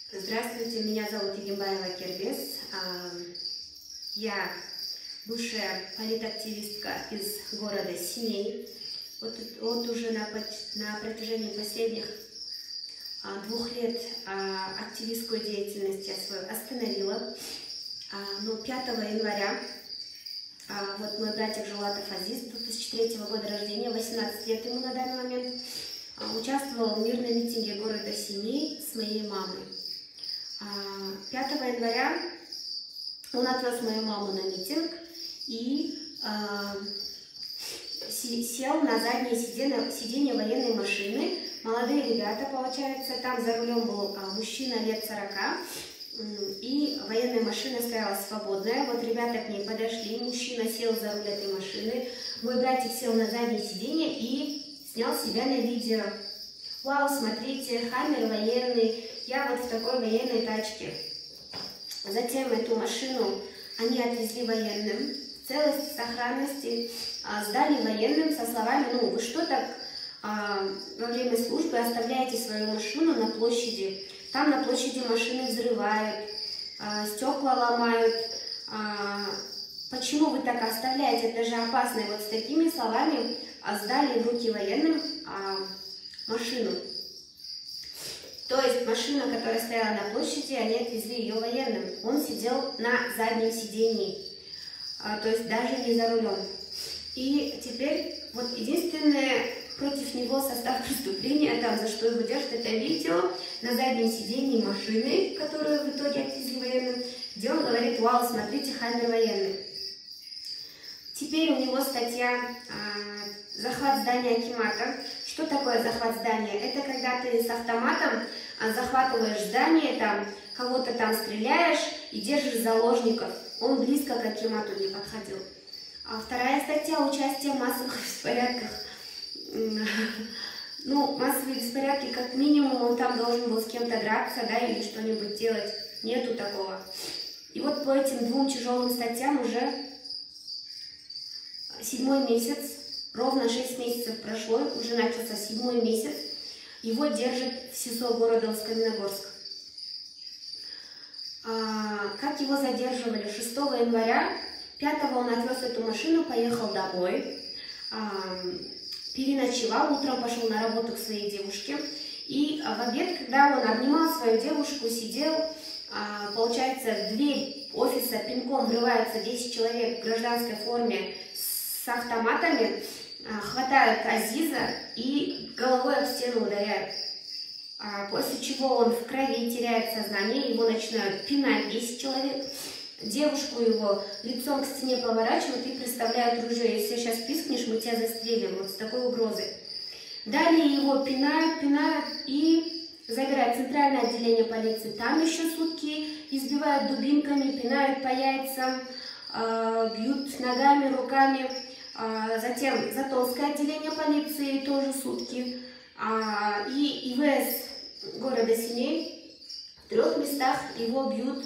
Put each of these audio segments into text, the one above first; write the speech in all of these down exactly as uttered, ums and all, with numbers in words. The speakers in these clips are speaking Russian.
Здравствуйте, меня зовут Игимбаева Кербес. Я бывшая политактивистка из города Семей. Вот, вот уже на, на протяжении последних двух лет активистскую деятельность я свою остановила. Но пятого января вот мой братик Жулатов Азиз, две тысячи третьего года рождения, восемнадцать лет ему на данный момент, участвовал в мирном митинге города Семей с моей мамой. пятого января он отвез мою маму на митинг и э, сел на заднее сиденье, сиденье военной машины. Молодые ребята, получается, там за рулем был мужчина лет сорока, и военная машина стояла свободная. Вот ребята к ней подошли, мужчина сел за руль этой машины, мой братик сел на заднее сиденье и снял себя на видео. Вау, смотрите, Хаммер военный, я вот в такой военной тачке. Затем эту машину они отвезли военным, в целости, сохранности, сдали военным со словами: ну, вы что так а, во время службы оставляете свою машину на площади? Там на площади машины взрывают, а, стекла ломают. А, почему вы так оставляете? Это же опасно. И вот с такими словами а, сдали в руки военным а, машину. То есть машина, которая стояла на площади, они отвезли ее военным. Он сидел на заднем сидении, а, то есть даже не за рулем. И теперь вот единственное против него состав преступления, там за что его держат, это видео на заднем сидении машины, которую в итоге отвезли военным, где он говорит: вау, смотрите, Хаммер военный. Теперь у него статья а, захват здания акимата. Что такое захват здания? Это когда ты с автоматом а, захватываешь здание, там кого-то там стреляешь и держишь заложников. Он близко к акимату не подходил. А вторая статья — участие в массовых беспорядках. Ну, массовые беспорядки, как минимум, он там должен был с кем-то драться, да, или что-нибудь делать. Нету такого. И вот по этим двум тяжелым статьям уже седьмой месяц, ровно шесть месяцев прошло, уже начался седьмой месяц, его держат в СИЗО города Усть-Каменогорск. А, как его задерживали? шестого января, пятого он отвез эту машину, поехал домой, а, переночевал, утром пошел на работу к своей девушке, и в обед, когда он обнимал свою девушку, сидел, а, получается, в дверь офиса пинком врываются десять человек в гражданской форме с автоматами, хватают Азиза и головой об стену ударяют. После чего он в крови теряет сознание, его начинают пинать десять человек. Девушку его лицом к стене поворачивают и приставляют ружье: если сейчас пискнешь, мы тебя застрелим. Вот с такой угрозой. Далее его пинают, пинают и забирают в центральное отделение полиции. Там еще сутки избивают дубинками, пинают по яйцам, бьют ногами, руками. Затем Затонское отделение полиции тоже сутки. И ИВС города Семей. В трех местах его бьют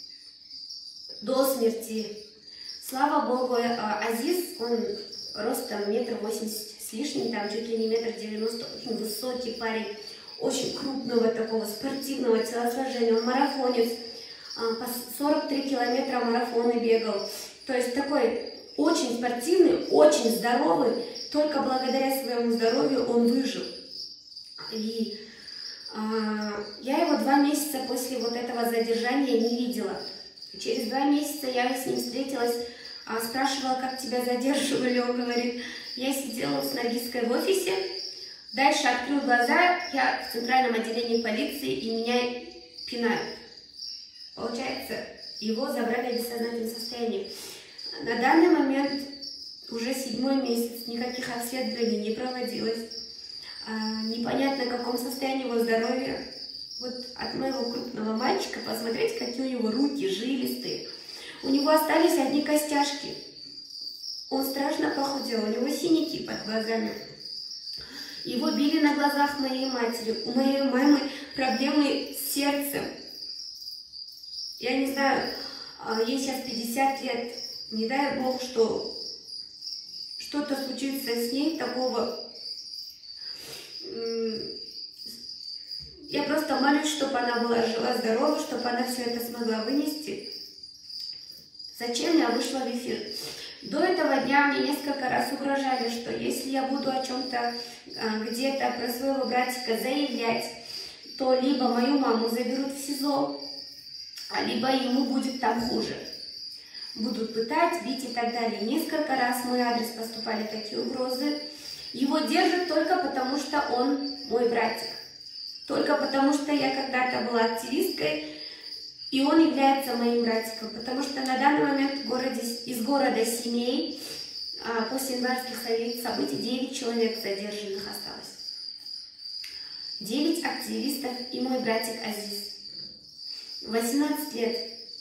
до смерти. Слава Богу, Азиз, он ростом метр восемьдесят с лишним, там чуть ли не метр девяносто, очень высокий парень, очень крупного такого спортивного телосложения. Он марафонец, по сорок три километра марафоны бегал. То есть такой очень спортивный, очень здоровый, только благодаря своему здоровью он выжил. И а, я его два месяца после вот этого задержания не видела. Через два месяца я с ним встретилась, а, спрашивала, как тебя задерживали. Он говорит: я сидела с Наргизкой в офисе, дальше открыл глаза, я в центральном отделении полиции, и меня пинают. Получается, его забрали в бессознательном состоянии. На данный момент уже седьмой месяц, никаких обследований не проводилось. А, непонятно, в каком состоянии его здоровья. Вот от моего крупного мальчика посмотреть, какие у него руки жилистые. У него остались одни костяшки. Он страшно похудел, у него синяки под глазами. Его били на глазах моей матери. У моей мамы проблемы с сердцем. Я не знаю, ей сейчас пятьдесят лет. Не дай Бог, что что-то случится с ней такого. Я просто молюсь, чтобы она была жива-здорова, чтобы она все это смогла вынести. Зачем я вышла в эфир? До этого дня мне несколько раз угрожали, что если я буду о чем-то где-то про своего братика заявлять, то либо мою маму заберут в СИЗО, а либо ему будет там хуже. Будут пытать, бить и так далее. Несколько раз в мой адрес поступали такие угрозы. Его держат только потому, что он мой братик. Только потому, что я когда-то была активисткой, и он является моим братиком. Потому что на данный момент в городе, из города Семей после январских событий девять человек задержанных осталось. девять активистов и мой братик Азиз. восемнадцать лет.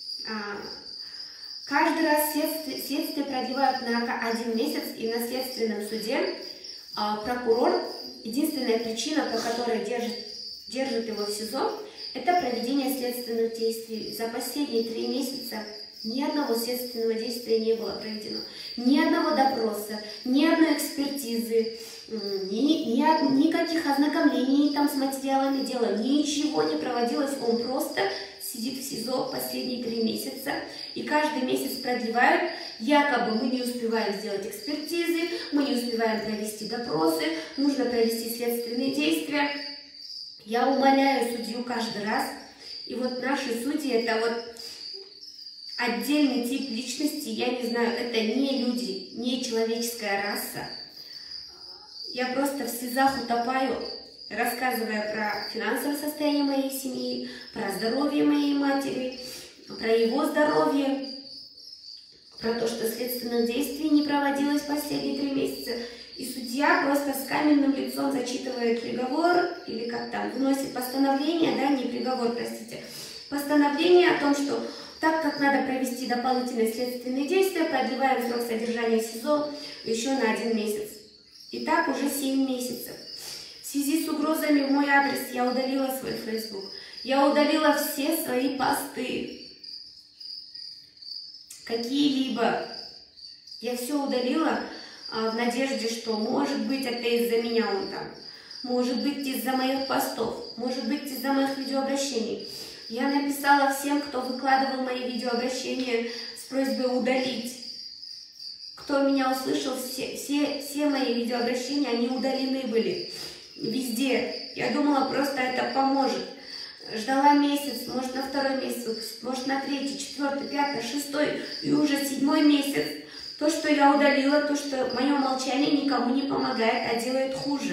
Каждый раз следствие, следствие продлевают на один месяц, и на следственном суде прокурор, единственная причина, по которой держит, держит его в СИЗО, это проведение следственных действий. За последние три месяца ни одного следственного действия не было проведено, ни одного допроса, ни одной экспертизы, ни, ни, никаких ознакомлений там с материалами дела, ничего не проводилось, он просто сидит в СИЗО последние три месяца, и каждый месяц продлевают, якобы мы не успеваем сделать экспертизы, мы не успеваем провести допросы, нужно провести следственные действия. Я умоляю судью каждый раз, и вот наши судьи, это вот отдельный тип личности, я не знаю, это не люди, не человеческая раса. Я просто в слезах утопаю, рассказывая про финансовое состояние моей семьи, про здоровье моей матери, про его здоровье, про то, что следственных действий не проводилось последние три месяца. И судья просто с каменным лицом зачитывает приговор, или как там, выносит постановление, да, не приговор, простите, постановление о том, что так как надо провести дополнительные следственные действия, продлеваем срок содержания в СИЗО еще на один месяц. И так уже семь месяцев. В связи с угрозами в мой адрес я удалила свой Facebook. Я удалила все свои посты. Какие-либо. Я все удалила а, в надежде, что может быть это из-за меня он там. Может быть из-за моих постов. Может быть из-за моих видеообращений. Я написала всем, кто выкладывал мои видеообращения с просьбой удалить. Кто меня услышал, все, все, все мои видеообращения, они удалены были. Везде. Я думала, просто это поможет. Ждала месяц, может на второй месяц, может на третий, четвертый, пятый, шестой и уже седьмой месяц. То, что я удалила, то, что мое молчание никому не помогает, а делает хуже.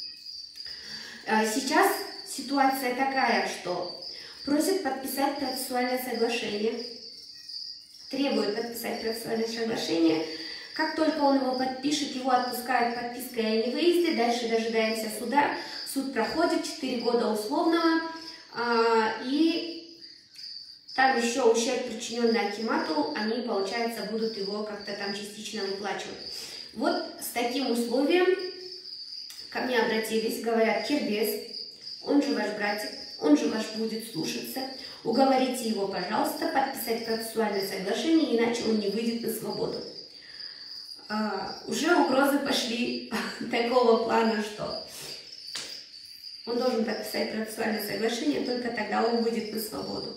Сейчас ситуация такая, что просят подписать процессуальное соглашение, требуют подписать процессуальное соглашение. Как только он его подпишет, его отпускают подпиской о невыезде, дальше дожидаемся суда. Суд проходит, четыре года условного, и там еще ущерб, причиненный акимату, они, получается, будут его как-то там частично выплачивать. Вот с таким условием ко мне обратились, говорят: Кирбез, он же ваш братик, он же ваш будет слушаться, уговорите его, пожалуйста, подписать процессуальное соглашение, иначе он не выйдет на свободу. Uh, уже угрозы пошли такого плана, что он должен подписать процессуальное соглашение, только тогда он выйдет на свободу.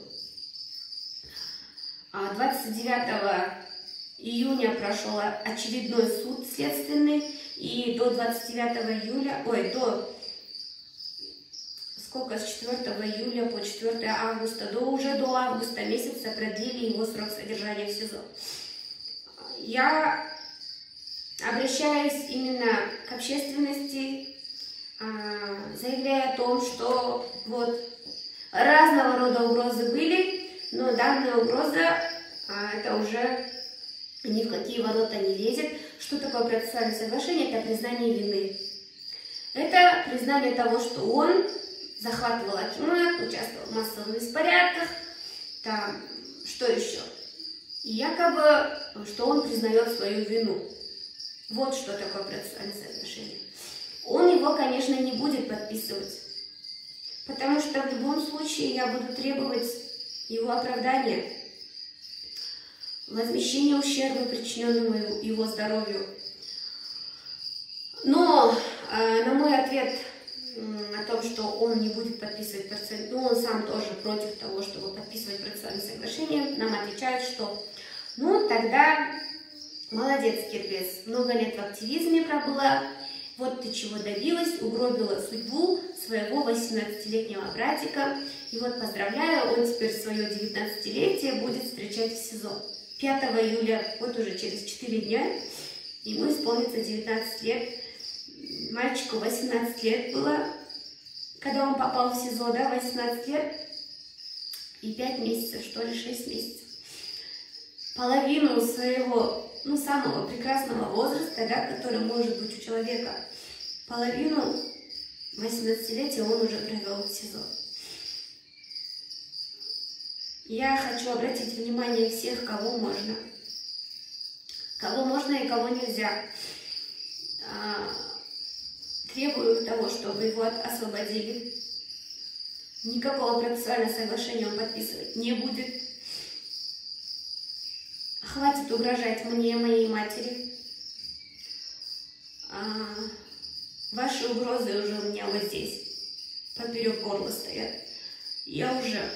двадцать девятого июня прошел очередной суд следственный, и до двадцать девятого июля, ой, до сколько, с четвёртого июля по четвёртое августа, до уже до августа месяца продлили его срок содержания в СИЗО. Я обращаюсь именно к общественности, заявляя о том, что вот разного рода угрозы были, но данная угроза, это уже ни в какие ворота не лезет. Что такое процессуальное соглашение? Это признание вины. Это признание того, что он захватывал акимат, участвовал в массовых беспорядках, там, что еще? И якобы, что он признает свою вину. Вот что такое процессуальное соглашение. Он его, конечно, не будет подписывать, потому что в любом случае я буду требовать его оправдания, возмещения ущерба, причиненному его здоровью. Но э, на мой ответ о том, что он не будет подписывать процент, ну, он сам тоже против того, чтобы подписывать процессуальное соглашение, нам отвечают, что ну, тогда молодец, Киргиз, много лет в активизме пробыла, вот ты чего добилась, угробила судьбу своего восемнадцатилетнего братика, и вот поздравляю, он теперь свое девятнадцатилетие будет встречать в СИЗО. пятого июля, вот уже через четыре дня, ему исполнится девятнадцать лет. Мальчику восемнадцать лет было, когда он попал в СИЗО, да, восемнадцать лет и пять месяцев, что ли, шесть месяцев. Половину своего, ну, самого прекрасного возраста, да, который может быть у человека, половину восемнадцатилетия он уже провел в СИЗО. Я хочу обратить внимание всех, кого можно. Кого можно и кого нельзя. Требую того, чтобы его освободили. Никакого процессуального соглашения он подписывать не будет. Хватит угрожать мне, моей матери. А, ваши угрозы уже у меня вот здесь, поперек горла стоят. Я уже...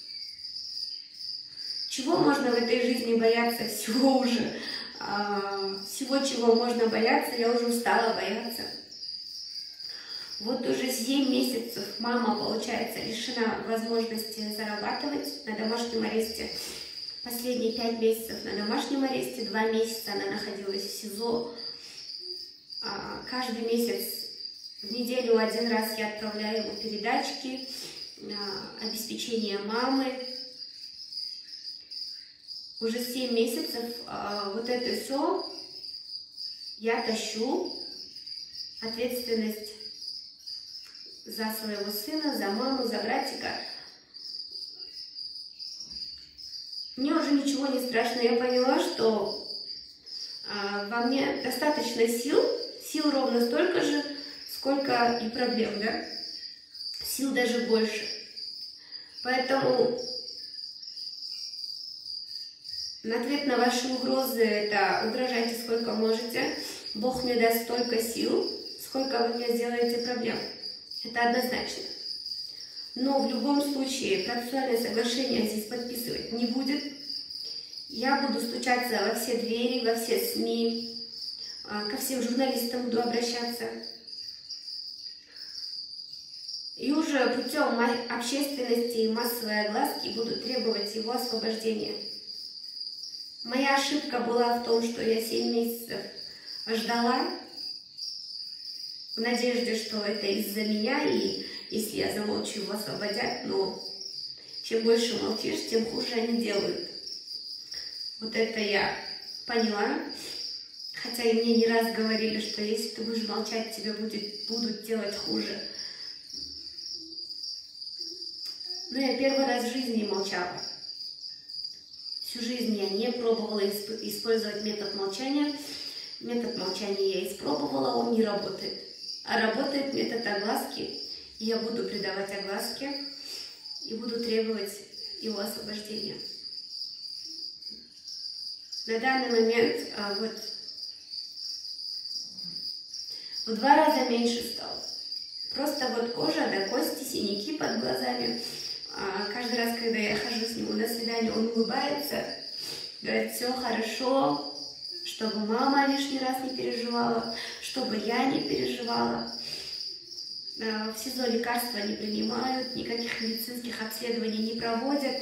Чего можно в этой жизни бояться? Всего уже. А, всего, чего можно бояться, я уже устала бояться. Вот уже семь месяцев мама, получается, лишена возможности зарабатывать на домашнем аресте. Последние пять месяцев на домашнем аресте, два месяца она находилась в СИЗО. Каждый месяц в неделю один раз я отправляю ему передачки, обеспечение мамы. Уже семь месяцев вот это все я тащу, ответственность за своего сына, за маму, за братика. Мне уже ничего не страшно. Я поняла, что а, во мне достаточно сил, сил ровно столько же, сколько и проблем, да? Сил даже больше. Поэтому на ответ на ваши угрозы это угрожайте сколько можете. Бог мне даст столько сил, сколько вы мне сделаете проблем. Это однозначно. Но в любом случае процессуальное соглашение здесь подписывать не будет. Я буду стучаться во все двери, во все СМИ, ко всем журналистам буду обращаться. И уже путем общественности и массовой огласки буду требовать его освобождения. Моя ошибка была в том, что я семь месяцев ждала, в надежде, что это из-за меня, и если я замолчу, его освободят, но чем больше молчишь, тем хуже они делают. Вот это я поняла, хотя и мне не раз говорили, что если ты будешь молчать, тебе будет, будут делать хуже. Но я первый раз в жизни молчала. Всю жизнь я не пробовала использовать метод молчания. Метод молчания я испробовала, он не работает. А работает метод огласки, и я буду придавать огласке и буду требовать его освобождения. На данный момент а, вот в два раза меньше стал. Просто вот кожа до кости, синяки под глазами. А, каждый раз, когда я хожу с ним на свидание, он улыбается, говорит, все хорошо, чтобы мама лишний раз не переживала, чтобы я не переживала. В СИЗО лекарства не принимают, никаких медицинских обследований не проводят.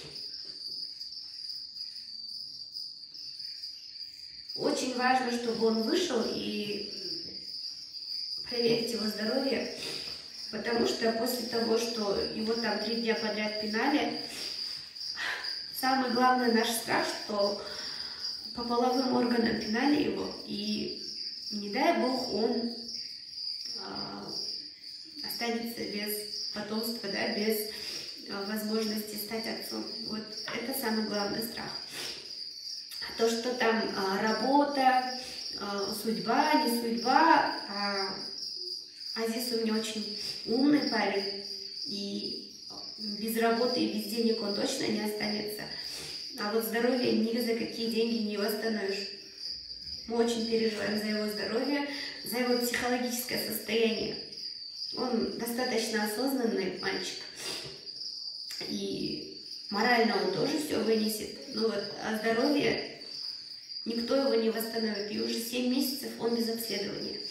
Очень важно, чтобы он вышел и проверить его здоровье, потому что после того, что его там три дня подряд пинали, самый главный наш страх, что по половым органам пинали его, и не дай бог он а, останется без потомства, да, без а, возможности стать отцом. Вот это самый главный страх. То, что там а, работа, а, судьба, не судьба, а, а здесь у меня очень умный парень, и без работы и без денег он точно не останется. А вот здоровье ни за какие деньги не восстановишь. Мы очень переживаем за его здоровье, за его психологическое состояние. Он достаточно осознанный мальчик. И морально он тоже все вынесет. Но вот о здоровье никто его не восстановит. И уже семь месяцев он без обследования.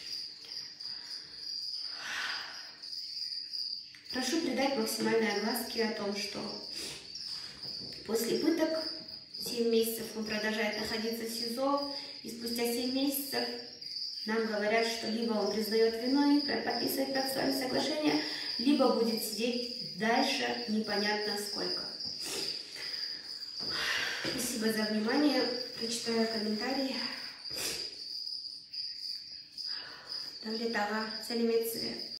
Прошу придать максимальной огласки о том, что после пыток семь месяцев он продолжает находиться в СИЗО, и спустя семь месяцев нам говорят, что либо он признает виной, подписывает процессуальное соглашение, либо будет сидеть дальше непонятно сколько. Спасибо за внимание. Прочитаю комментарии. Давлет аға, сәлеметсіз бе?